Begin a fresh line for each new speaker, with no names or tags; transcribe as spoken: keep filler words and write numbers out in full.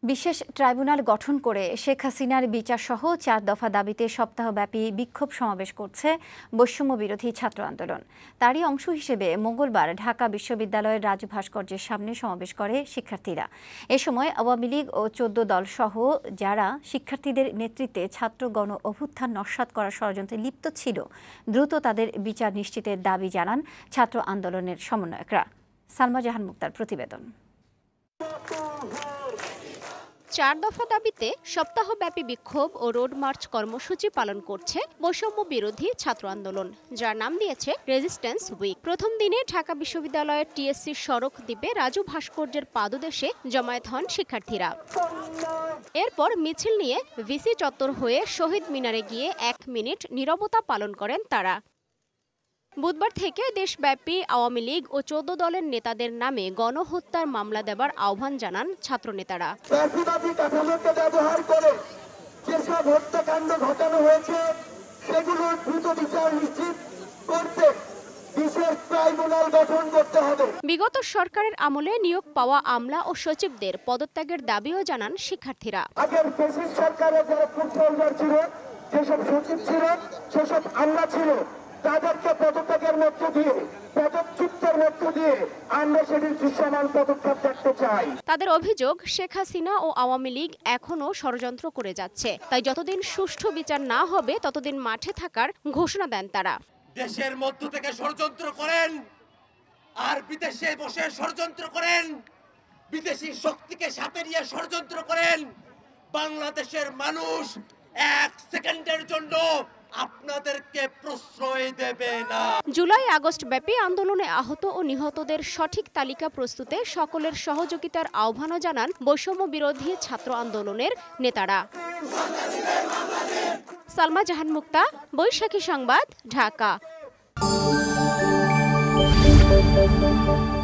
বিশেষ ট্রাইব্যুনাল গঠন করে শেখ হাসিনার বিচারসহ চার দফা দাবিতে সপ্তাহব্যাপী বিক্ষোভ সমাবেশ করছে বৈষম্য বিরোধী ছাত্র আন্দোলন। তারই অংশ হিসেবে মঙ্গলবার ঢাকা বিশ্ববিদ্যালয়ের রাজু ভাস্কর্যের সামনে সমাবেশ করে শিক্ষার্থীরা। এ সময় আওয়ামী লীগ ও চোদ্দ দল সহ যারা শিক্ষার্থীদের নেতৃত্বে ছাত্র গণ অভ্যুত্থান নস্যাৎ করার ষড়যন্ত্রে লিপ্ত ছিল দ্রুত তাদের বিচার নিশ্চিতের দাবি জানান ছাত্র আন্দোলনের সমন্বয়করা। সালমা জাহান মুক্তার প্রতিবেদন।
চার দফা দাবিতে সপ্তাহব্যাপী বিক্ষোভ ও রোড মার্চ কর্মসূচি পালন করছে বৈষম্য বিরোধী ছাত্র আন্দোলন, যার নাম দিয়েছে রেজিস্ট্যান্স উইক। প্রথম দিনে ঢাকা বিশ্ববিদ্যালয়ের টিএসসি সড়ক দ্বীপে রাজু ভাস্কর্যের পাদদেশে জমায়েত হন শিক্ষার্থীরা। এরপর মিছিল নিয়ে ভিসি চত্বর হয়ে শহীদ মিনারে গিয়ে এক মিনিট নীরবতা পালন করেন তারা। বুধবার থেকে দেশব্যাপী আওয়ামী লীগ ও চোদ্দ দলের নেতাদের নামে গণহত্যার মামলা দেবার আহ্বান জানান ছাত্রনেতারা।
ব্যবহার করে যেসব হত্যাকাণ্ড ঘটানো হয়েছে সেগুলোর দ্রুত বিচার নিশ্চিত করতে বিশেষ ট্রাইব্যুনাল গঠন করতে হবে।
বিগত সরকারের আমলে নিয়োগ পাওয়া আমলা ও সচিবদের পদত্যাগের দাবিও জানান শিক্ষার্থীরা।
আগের ফ্যাসিস্ট সরকারের যারা ফুটবলার ছিল, যেসব সচিব ছিল, সেসব আমলা ছিল, তাদেরকে পদত্যাগের মধ্য দিয়ে পদচ্যুতের মধ্য দিয়ে আমরা সেটির দৃশ্যমান পদক্ষেপ দেখতে চাই।
তাদের অভিযোগ, শেখ হাসিনা ও আওয়ামী লীগ এখনো ষড়যন্ত্র করে যাচ্ছে, তাই যতদিন সুষ্ঠু বিচার না হবে ততদিন মাঠে থাকার ঘোষণা দেন তারা।
দেশের মধ্য থেকে ষড়যন্ত্র করেন আর বিদেশে বসে ষড়যন্ত্র করেন, বিদেশি শক্তিকে সাথে নিয়ে ষড়যন্ত্র করেন। বাংলাদেশের মানুষ এক সেকেন্ডের জন্য আপনাদেরকে প্রশ্রয় দেবে না।
জুলাই আগস্ট ব্যাপী আন্দোলনে আহত ও নিহতদের সঠিক তালিকা প্রস্তুতে সকলের সহযোগিতার আহ্বানও জানান বৈষম্য বিরোধী ছাত্র আন্দোলনের নেতারা। সালমা জাহান মুক্তা, বৈশাখী সংবাদ, ঢাকা।